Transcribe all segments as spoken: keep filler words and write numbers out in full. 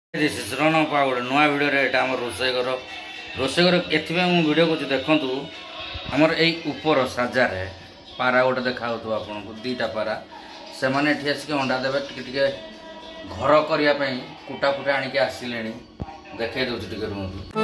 रण पा गोटे नुआ भिडियो यहाँ आम रोषे घर रोषे घर एथपाई मुझे भिड कर देखु आमर यही उपर साजार पारा गोटे देखा आपन को दीटा पारा से मैंने आसिक अंडा देवे टे घर करने कुटा फुटा आणिक आसिले देखे दूसरी टे रुहतु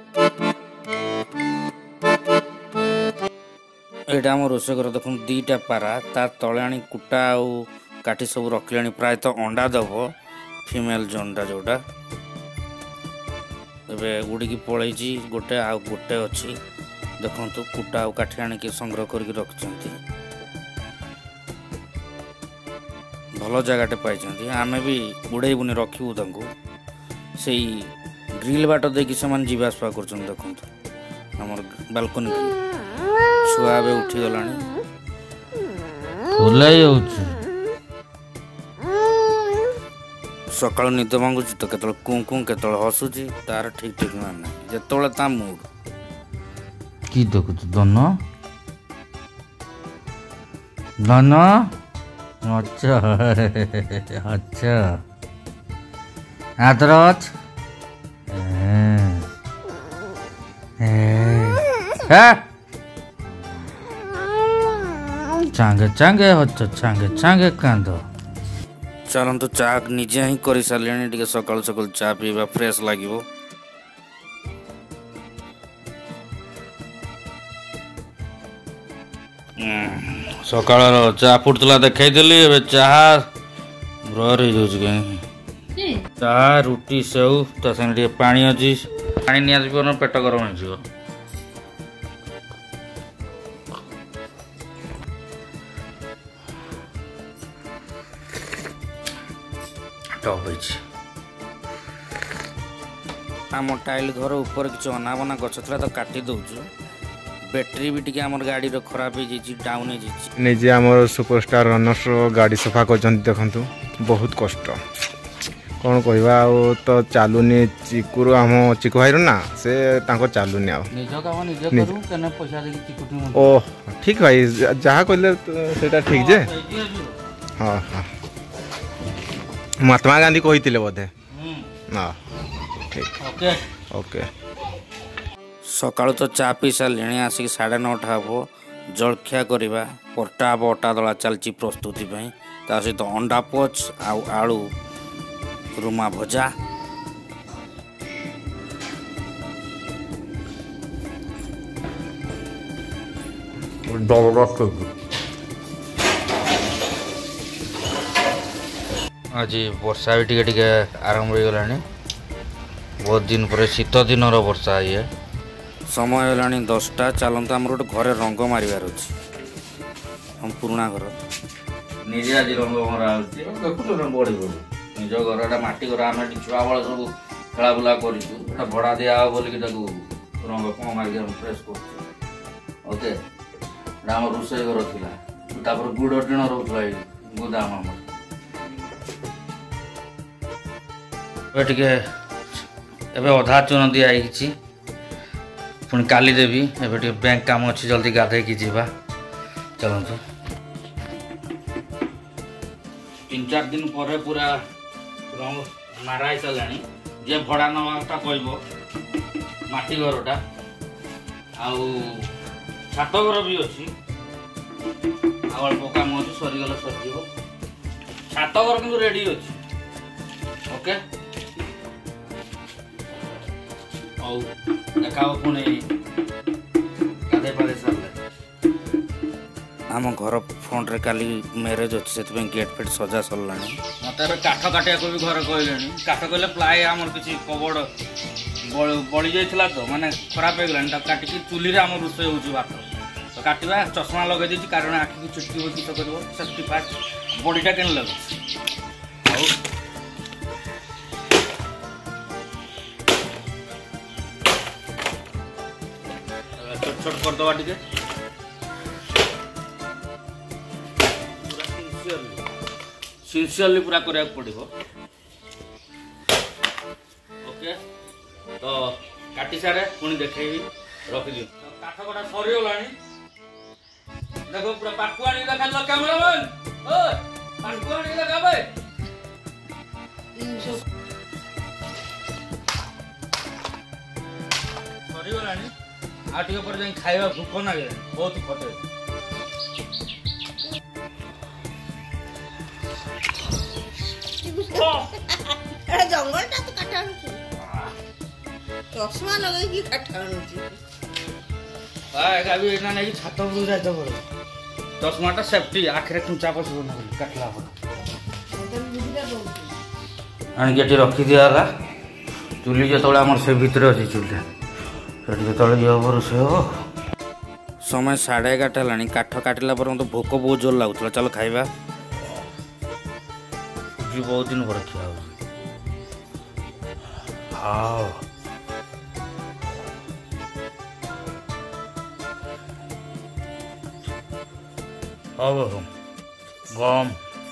यहाँ आम रोषे घर देखो दीटा पारा तार तले आनी कुटा काटी सब रखिले प्रायतः अंडा दब फीमेल जोनटा जोटा उड़ी पलैची गोटे आ गोटे अच्छी देखु कुटा काठी आणिक संग्रह करके रखिंट भल जगटे पाई आमे भी उड़े बुनी रखू से ग्रिल बाट देखिए से जीवासवा कर देखु आम बालकनी छुआ उठी गला सकाल निद भांगुची तो केतल कुँ कुँ केतल हसुची तार ठीक ठीक मान जो ता मूड कि देखुच दन दन अच्छा अच्छा आदरच चांगे चांगे अच्छा चांगे चांगे कांद चलतु चा निजे ही कर सारे टे सका सका चा पीवा फ्रेश लगे सकाल चा फुटला देखी चाह ब्रर हो कहीं चाह रुटी सेव ता संगे पानी अच्छी पानी नि पेट गरम हो आम टाइल घर ऊपर किसी अनाबना गछ था तो काटी दौचु बैटेरी भी टी आम गाड़ी खराब हो डाउन हो निजे आम सुपरस्टार रनर्स गाड़ी सफा कर देखु बहुत कष्ट कौन कहवा तो चलुनी चिकुर आम चिकु भाई ना से चलुनी ओह ठीक भाई जहाँ कहले से ठीक जे हाँ हाँ महात्मा गांधी कही बोधे हाँ ठीक ओके ओके सकाळु तो चा पी सारे आसिक साढ़े नौटा हम जलखिया करवा पटा हम अटा दला चलती प्रस्तुति ता सहित अंडा पोच आलू रुमा भजा आज वर्षा भी टिके टिके आरंभ हो गलानी बहुत दिन पर शीत दिन वर्षा ये समय है दसटा चलता आम गोटे घरे रंग मारिबार अच्छे हम पुराना घर निजे आज रंग मरा देखु रंग बढ़ी बढ़ी निज घर मटी घर आम छुआ बल सब खेला बुला कर भड़ा दिया बोलिक रंग कम मारिक फ्रेश कर ओके आम रोषे घर था गुड़ टीण रोला गोदाम आम टे एबे अधा चून दिखाई पुणी काली देवी एबे टे बैंक काम अच्छी जल्दी गाधे की जीवा चलतु तीन चार दिन पर पूरा रंग मारा सारा जे भड़ा नवाटा कह माटी घरटा आत घर भी अच्छी अल्प कम अच्छी सरीगले सर छात घर कि रेडी अच्छी ओके देखा पुणी गाधे पाधे सारे आम घर फ्रंट रे काली मैरेज अच्छे से गेट फेट सजा सरला मत काठ काटिया को भी घर कहले काठ कहले प्लाय आम किसी कबड़ बड़ी जाइला तो माने खराब हो गलानी काटिकी चुली आम रोषे हो भात तो काटा चश्मा लगे दी कारण आखि की चुटकी हो किस कर सेफ्टी फास्ट बॉडीटा के लगे छोट छोट कर दवा टिके सिंसियरली पूरा करा पड़ो ओके तो काटी सारे पुणी देखेबी रखिदी काठ कटा सरीगला देखो पूरा पाकुआ देखा कैमरामैन पाकुआ देखा भाई ହେଇଗଲାଣି ଆଉ ଟିକେ ପରେ ଯାଇ ଖାଇବା ଭୋକ ଲାଗିଲାଣି ବହୁତ ଖଟେ ଜଙ୍ଗଲଟା ତ କାଠ ଆଣୁଛୁ ଚଷମା ଲଗେଇକି କାଠ ଆଣୁଛି ବି ଏଇନା ନେଇକି ଛାତ ଉପରକୁ ଯାଇତେ ପଡ଼ିବ ଚଷମାଟା ସେଫ୍ଟି ଆଖିରେ କୁଞ୍ଚା ପଶିବ ନା କାଟିଲା ପରେ ଆଣିକି ଏଠି ରଖିଦିଆହେଲା ଚୁଲି ଯେତେବେଳେ ଆମର ସେ ଭିତରେ ଅଛି ଚୁଲି ସେଠି ଯେତେବେଳେ ଇଏ ହେବ ରୋଷେଇ ହେବ ସମୟ ସାଢ଼େ ଏଗାରଟା ହେଲାଣି କାଠ କାଟିଲା ପରେ ମୋତେ ଭୋକ ବହୁତ ଜୋର ଲାଗୁଥିଲା ଚାଲ ଖାଇବା ବହୁତ ଦିନ ପରେ ଖିଆ ହେଉଛି ହଁ ହଉ ହଉ ଗମ୍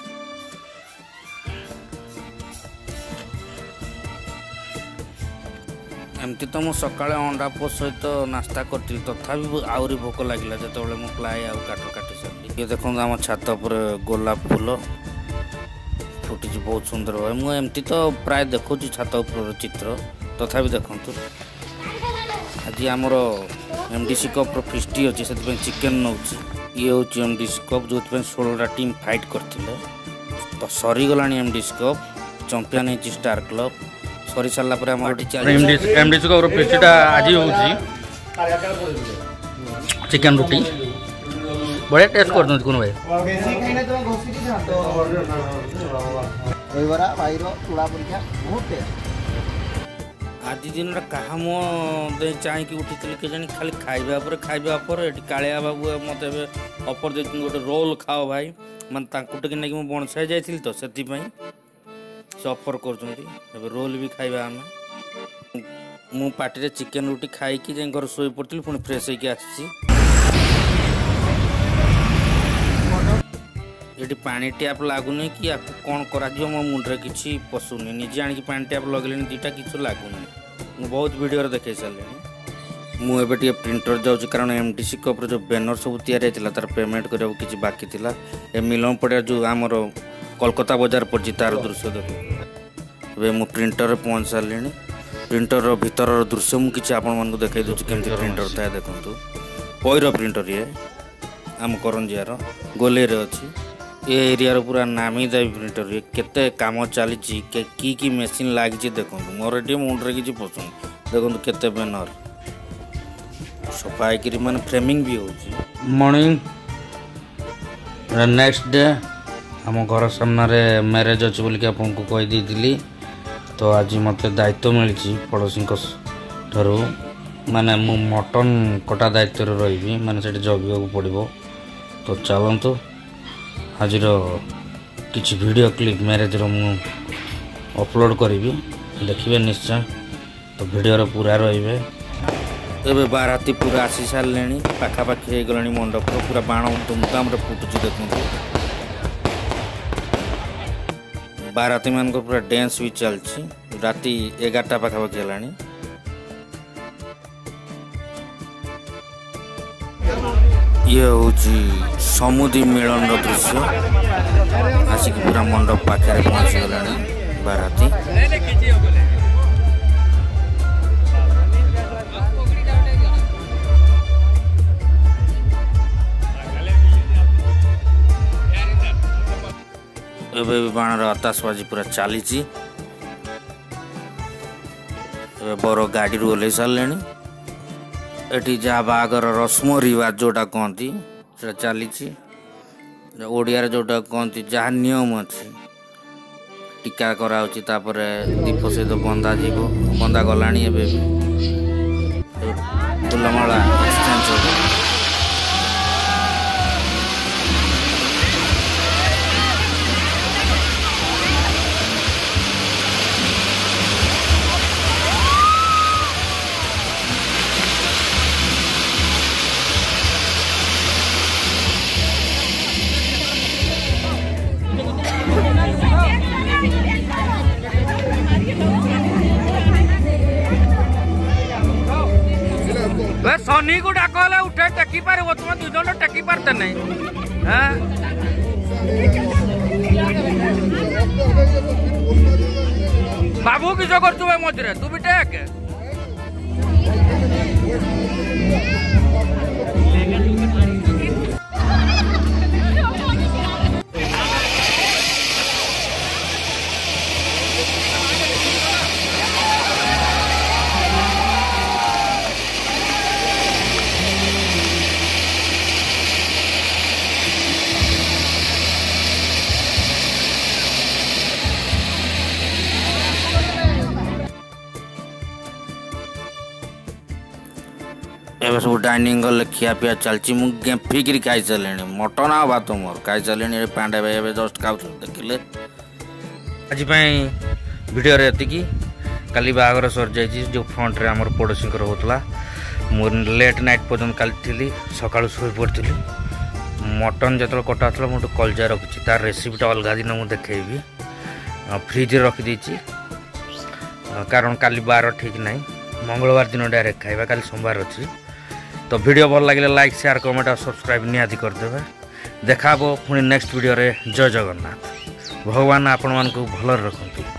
ଏମିତି ତ ମୁଁ ସକାଳେ ଅଣ୍ଡା ପୋ ସହିତ ନାସ୍ତା କରିଥିଲି ତଥାପି ଆହୁରି ଭୋକ ଲାଗିଲା ଯେତେବେଳେ ମୁଁ ପ୍ଲାଏ ଆଉ କାଠ କାଟି ସାରିଲି ଇଏ ଦେଖନ୍ତୁ ଆମ ଛାତ ଉପରେ ଗୋଲାପ ଫୁଲ ଫୁଟିଛି ବହୁତ ସୁନ୍ଦର ଭାବେ ମୁଁ ଏମିତି ତ ପ୍ରାୟ ଦେଖୁଛି ଛାତ ଉପରର ଚିତ୍ର ତଥାପି ଦେଖନ୍ତୁ ଆଜି ଆମର ଏମ୍ ଡି ସି କପ୍ର ଫିଷ୍ଟି ଅଛି ସେଥିପାଇଁ ଚିକେନ୍ ନେଉଛି ଇଏ ହେଉଛି ଏମ୍ ଡି ସି କପ୍ ଯେଉଁଥିପାଇଁ ଷୋହଳଟା ଟିମ୍ ଫାଇଟ୍ କରିଥିଲେ ତ ସରିଗଲାଣି M D C cup champion ହେଇଛି ଷ୍ଟାର କ୍ଲବ୍ ସରି ସାରିଲା ପରେ ଆମର ଏଠି ଏମ୍ ଡି ସି କପ୍ର ଫିଷ୍ଟିଟା ଆଜି ହେଉଛି ଚିକେନ୍ ରୁଟି ବଢ଼ିଆ ଟେଷ୍ଟ କରୁଛନ୍ତି କୁନୁ ଭାଇ ଆଜି ଦିନଟା କାହା ମୁହଁ ଦେଇ ଚାହିଁକି ଉଠିଥିଲି କେଜାଣି ଖାଲି ଖାଇବା ପରେ ଖାଇବା ପରେ ଏଠି କାଳିଆ ବାବୁ ମୋତେ ଏବେ ଅଫର୍ ଦେଇଛନ୍ତି ଗୋଟେ ରୋଲ୍ ଖାଅ ଭାଇ ମାନେ ତାଙ୍କୁ ଟିକେ ନେଇକି ମୁଁ ବଣସାଇ ଯାଇଥିଲି ତ ସେଥିପାଇଁ ସେ ଅଫର୍ କରୁଛନ୍ତି ଏବେ ରୋଲ୍ ବି ଖାଇବା ଆମେ ମୁଁ ପାଟିରେ ଚିକେନ୍ ରୁଟି ଖାଇକି ଯାଇ ଘରେ ଶୋଇ ପଡ଼ିଥିଲି ପୁଣି ଫ୍ରେଶ୍ ହେଇକି ଆସିଛି ଏଠି ପାଣି ଟ୍ୟାପ୍ ଲାଗୁନି କି ଆକୁ କ'ଣ କରାଯିବ ମୋ ମୁଣ୍ଡରେ କିଛି ପଶୁନି ନିଜେ ଆଣିକି ପାଣି ଟ୍ୟାପ୍ ଲଗେଇଲେଣି ଦୁଇଟା କିଛି ଲାଗୁନି ମୁଁ ବହୁତ ଭିଡ଼ିଓରେ ଦେଖାଇ ସାରିଲିଣି ମୁଁ ଏବେ ଟିକେ ପ୍ରିଣ୍ଟର ଯାଉଛି କାରଣ ଏମ୍ ଡି ସି କପ୍ର ଯେଉଁ ବ୍ୟାନର୍ ସବୁ ତିଆରି ହେଇଥିଲା ତାର ପେମେଣ୍ଟ କରିବାକୁ କିଛି ବାକି ଥିଲା ଏ ମିଲନ ପଡ଼ିଆ ଯେଉଁ ଆମର କୋଲକାତା ବଜାର ପଡ଼ିଛି ତାର ଦୃଶ୍ୟ ଦେଖୁ ଏବେ ମୁଁ ପ୍ରିଣ୍ଟରରେ ପହଞ୍ଚି ସାରିଲିଣି ପ୍ରିଣ୍ଟରର ଭିତରର ଦୃଶ୍ୟ ମୁଁ କିଛି ଆପଣମାନଙ୍କୁ ଦେଖାଇ ଦେଉଛି କେମିତି ପ୍ରିଣ୍ଟର ଥାଏ ଦେଖନ୍ତୁ ପଇର ପ୍ରିଣ୍ଟର ଇଏ ଆମ କରଞ୍ଜିଆର ଗୋଲେଇରେ ଅଛି ଏ ଏରିଆର ପୁରା ନାମୀ ଦାମୀ ପ୍ରିଣ୍ଟର ଇଏ କେତେ କାମ ଚାଲିଛି କି କି ମେସିନ୍ ଲାଗିଛି ଦେଖନ୍ତୁ ମୋର ଏଠି ମୁଣ୍ଡରେ କିଛି ପଶୁନି ଦେଖନ୍ତୁ କେତେ ବ୍ୟାନର ସଫା ହେଇକିରି ମାନେ ଫ୍ରେମିଂ ବି ହେଉଛି ମର୍ଣ୍ଣିଂ ନେକ୍ସଟ ଡେ ଆମ ଘର ସାମ୍ନାରେ ମ୍ୟାରେଜ୍ ଅଛି ବୋଲିକି ଆପଣଙ୍କୁ କହିଦେଇଥିଲି ତ ଆଜି ମୋତେ ଦାୟିତ୍ୱ ମିଳିଛି ପଡ଼ୋଶୀଙ୍କ ଠାରୁ ମାନେ ମୁଁ ମଟନ୍ କଟା ଦାୟିତ୍ୱରେ ରହିବି ମାନେ ସେଠି ଜଗିବାକୁ ପଡ଼ିବ ତ ଚାଲନ୍ତୁ ଆଜିର କିଛି ଭିଡ଼ିଓ କ୍ଲିପ୍ ମ୍ୟାରେଜ୍ର ମୁଁ ଅପଲୋଡ଼ କରିବି ଦେଖିବେ ନିଶ୍ଚୟ ତ ଭିଡ଼ିଓର ପୁରା ରହିବେ ଏବେ ବାରାତି ପୁରା ଆସି ସାରିଲେଣି ପାଖାପାଖି ହେଇଗଲାଣି ମଣ୍ଡପର ପୁରା ବାଣ ଧୁମଧାମରେ ଫୁଟୁଛି ଦେଖନ୍ତୁ ବାରାତୀମାନଙ୍କର ପୁରା ଡ୍ୟାନ୍ସ ବି ଚାଲିଛି ରାତି ଏଗାରଟା ପାଖାପାଖି ହେଲାଣି ଇଏ ହେଉଛି ସମୁଦ୍ରୀ ମିଳନର ଦୃଶ୍ୟ ଆସିକି ପୁରା ମଣ୍ଡପ ପାଖରେ ପହଞ୍ଚିଗଲାଣି ବାରାତି ଏବେ ବାଣର ଆତାସବାଜି ପୁରା ଚାଲିଛି ଏବେ ବର ଗାଡ଼ିରୁ ଓହ୍ଲେଇ ସାରିଲେଣି ଏଠି ଯାହା ବାହାଘର ରସ୍ମ ରିୱାଜ ଯେଉଁଟା କହନ୍ତି ସେଟା ଚାଲିଛି ଓଡ଼ିଆରେ ଯେଉଁଟା କହନ୍ତି ଯାହା ନିୟମ ଅଛି ଟିକା କରାହେଉଛି ତାପରେ ଦୀପ ସହିତ ବନ୍ଧା ଯିବ ବନ୍ଧା ଗଲାଣି ଏବେ ଫୁଲମାଳା ଏକ୍ସଚେଞ୍ଜ ହେବ सनी को डाकले उठे टेकी पार तुम दुई जन टेकी पारते नहीं बाबू किस कर मझे तू भी टेक एवं सब डाइनिंग हल खिया पिया चलती मुझे फिक्री खाई सारे मटन आ भात मोर खाई सारे पांडे भाई एवं जस्ट खाऊ देखिले आज भिडियो एति काली बागर सर जाइए जो फ्रंट रे आमर पड़ोसी होता मु लेट नाइट पर्यटन काली थी सका शो पड़ी मटन जो कटा था मुझे कलजा रखी तार रेसीपीटा अलग दिन मुझे देखी फ्रिज रखीदे कारण काली बार ठीक ना मंगलवार दिन डायरेक्ट खाइबा काली सोमवार अच्छी तो वीडियो भल लगे लाइक शेयर कमेंट और सब्सक्राइब निहाती करदे देखा पुणी नेक्स्ट वीडियो रे जय जगन्नाथ भगवान आपण मानक भल रखंतु।